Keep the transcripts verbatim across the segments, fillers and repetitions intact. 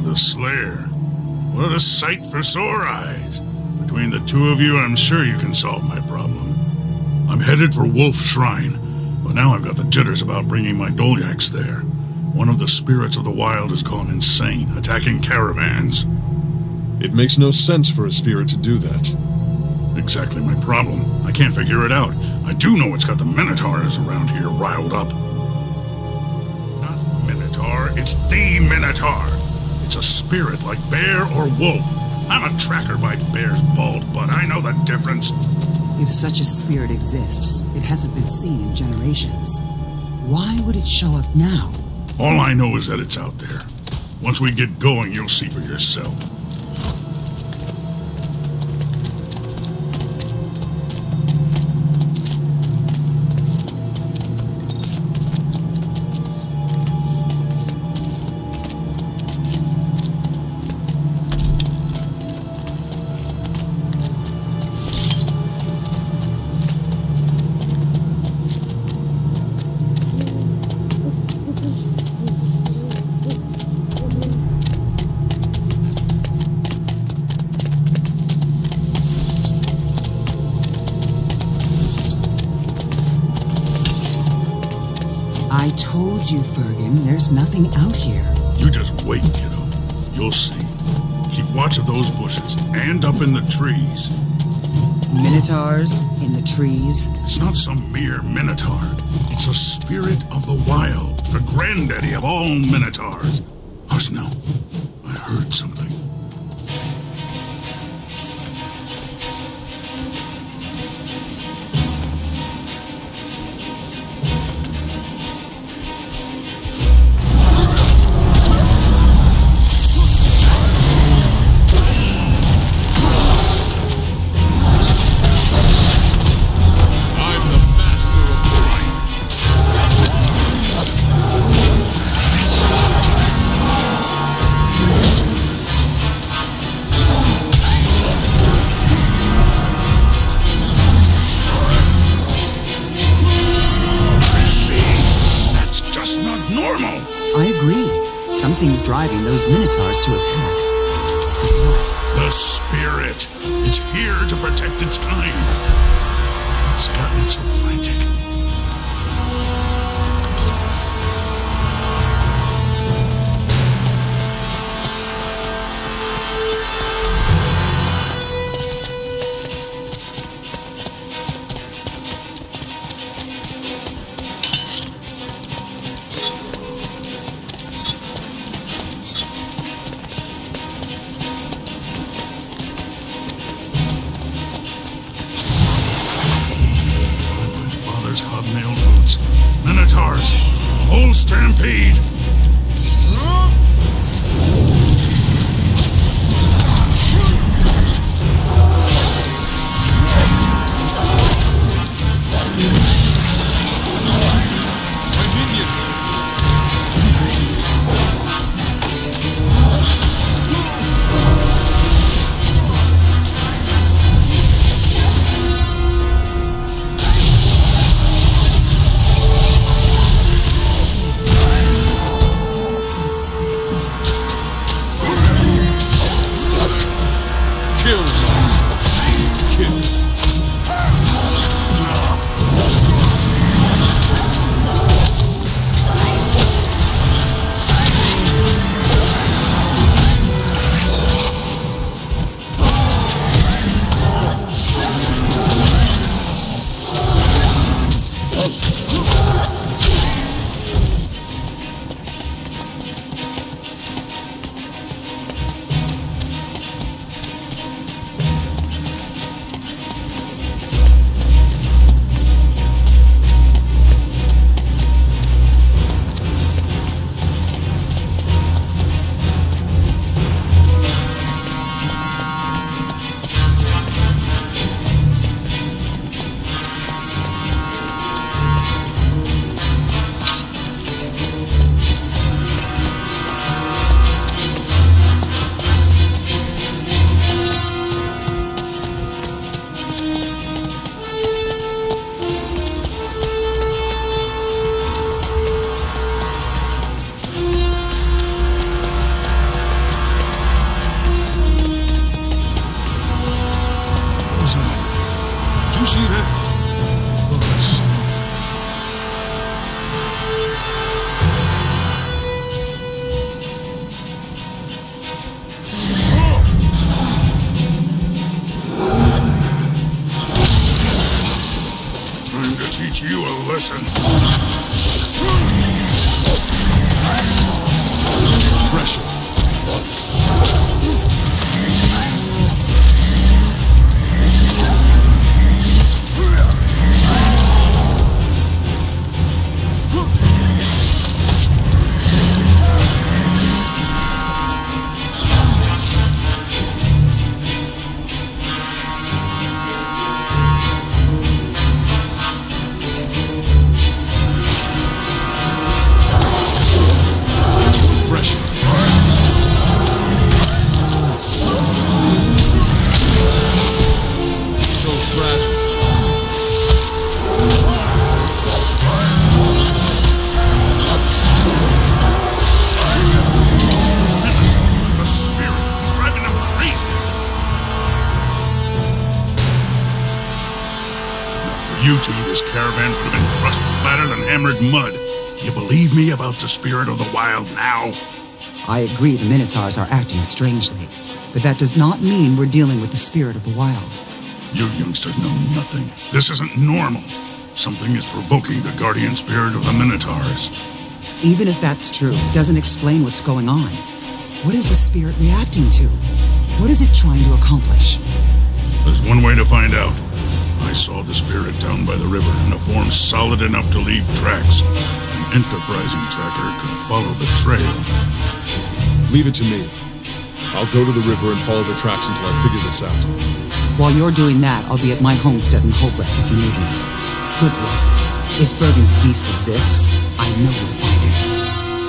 the Slayer. What a sight for sore eyes. Between the two of you, I'm sure you can solve my problem. I'm headed for Wolf Shrine, but now I've got the jitters about bringing my Dolyaks there. One of the spirits of the wild has gone insane, attacking caravans. It makes no sense for a spirit to do that. Exactly my problem. I can't figure it out. I do know it's got the Minotaurs around here riled up. Not Minotaur, it's the Minotaur. It's a spirit like bear or wolf. I'm a tracker by bear's bald butt. I know the difference. If such a spirit exists, it hasn't been seen in generations. Why would it show up now? All I know is that it's out there. Once we get going, you'll see for yourself. I told you, Fergan, there's nothing out here. You just wait, kiddo. You'll see. Keep watch of those bushes, and up in the trees. Minotaurs in the trees? It's not some mere minotaur. It's a spirit of the wild, the granddaddy of all minotaurs. Hush now. I heard something. I agree. Something's driving those Minotaurs to attack. The spirit. It's here to protect its kind. It's gotten it so frantic. Hobnail boots. Minotaurs! Whole stampede! teach you a lesson. Pressure. You two, this caravan would have been crushed flatter than hammered mud. Do you believe me about the spirit of the wild now? I agree the Minotaurs are acting strangely, but that does not mean we're dealing with the spirit of the wild. You youngsters know nothing. This isn't normal. Something is provoking the guardian spirit of the Minotaurs. Even if that's true, it doesn't explain what's going on. What is the spirit reacting to? What is it trying to accomplish? There's one way to find out. I saw the spirit down by the river in a form solid enough to leave tracks. An enterprising tracker could follow the trail. Leave it to me. I'll go to the river and follow the tracks until I figure this out. While you're doing that, I'll be at my homestead in Holbrook if you need me. Good luck. If Fergen's beast exists, I know you'll find it.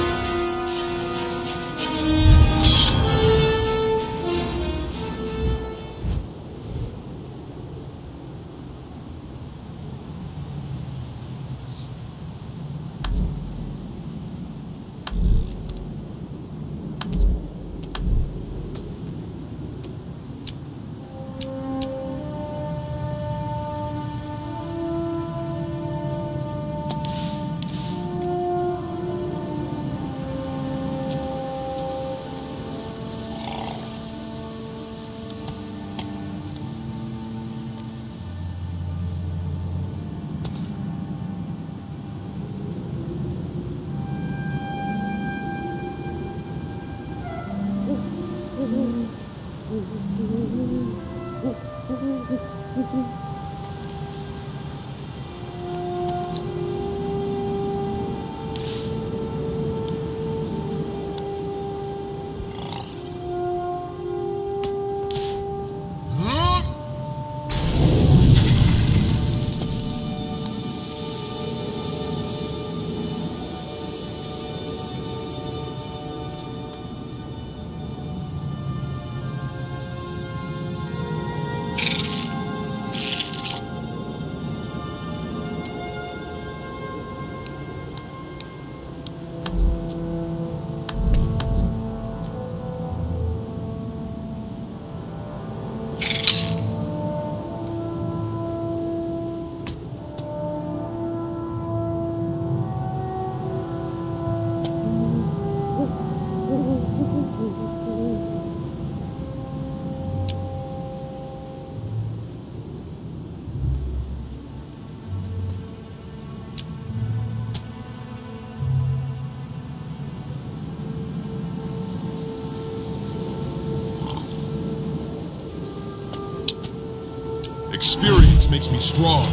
Experience makes me strong.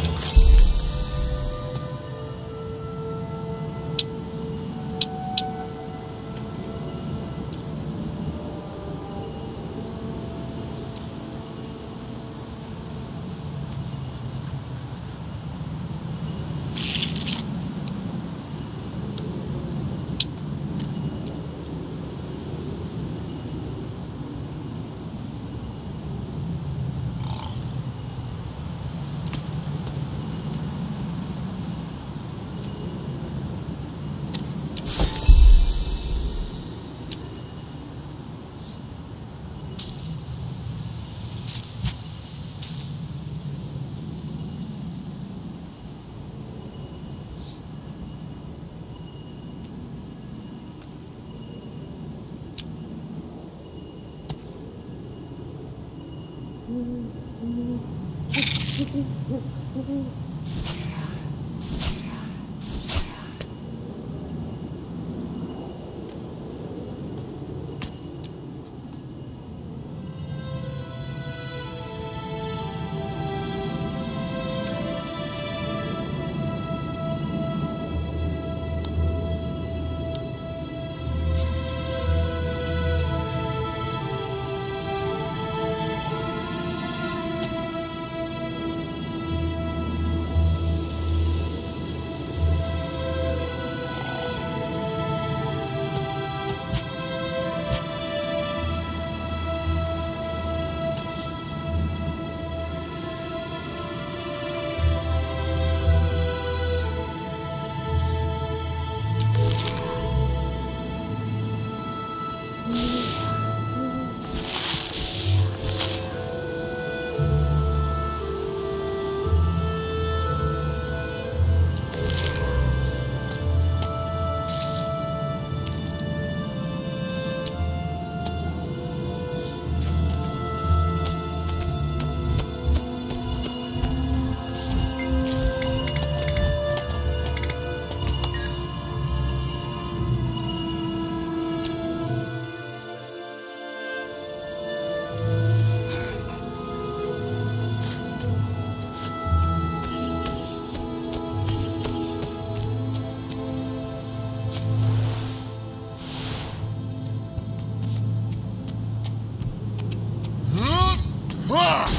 Ah!